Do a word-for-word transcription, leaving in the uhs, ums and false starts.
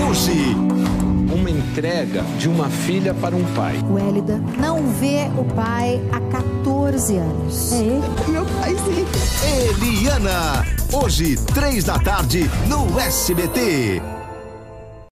hoje. Uma entrega de uma filha para um pai. O Hélida não vê o pai há quatorze anos. É ele? Meu pai, sim. Eliana, hoje, três da tarde, no S B T.